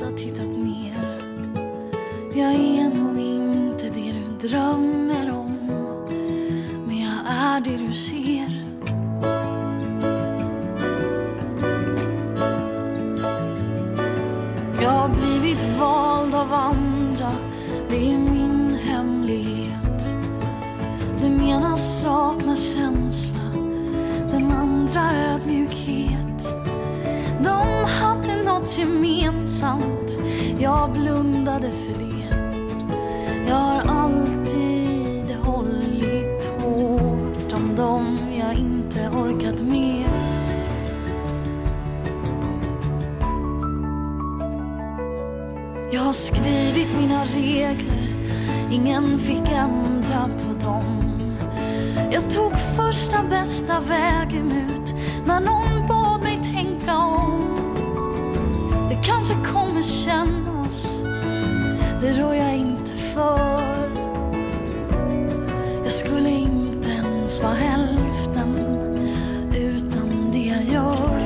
ha tittat mer. Jag är nog inte det du drömmer om, men jag är det du ser. Jag har blivit vald av andra, det är min hemlighet. Den ena saknar känsla, den andra ödmjukhet. De hade något gemensamt, jag blundade för det. Jag har alltid hållit hårt om dem jag inte orkat med. Jag har skrivit mina regler, ingen fick ändra på dem. Jag tog första bästa vägen ut när någon bad mig tänka om. Det kanske kommer kännas, det rår jag inte för. Jag skulle inte ens vara hälften utan det jag gör.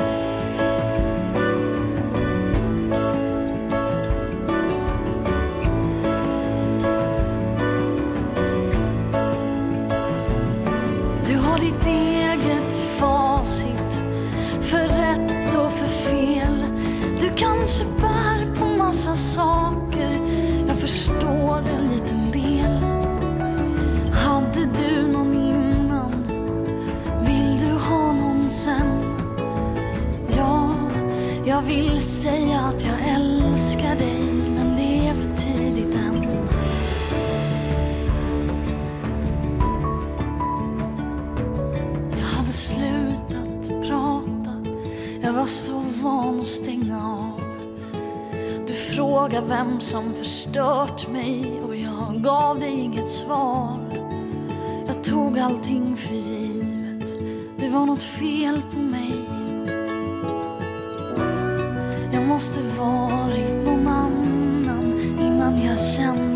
Du har ditt eget facit för rätt och för fel. Du kanske bär på massa saker, jag förstår en liten del. Hade du någon innan, vill du ha någon sen? Ja, jag vill säga att jag älskar dig, men det är för tidigt än. Jag hade slutat prata, jag var så van att stänga av. Du frågar vem som förstört mig och jag gav dig inget svar. Jag tog allting för givet, det var något fel på mig. Jag måste varit någon annan innan jag kände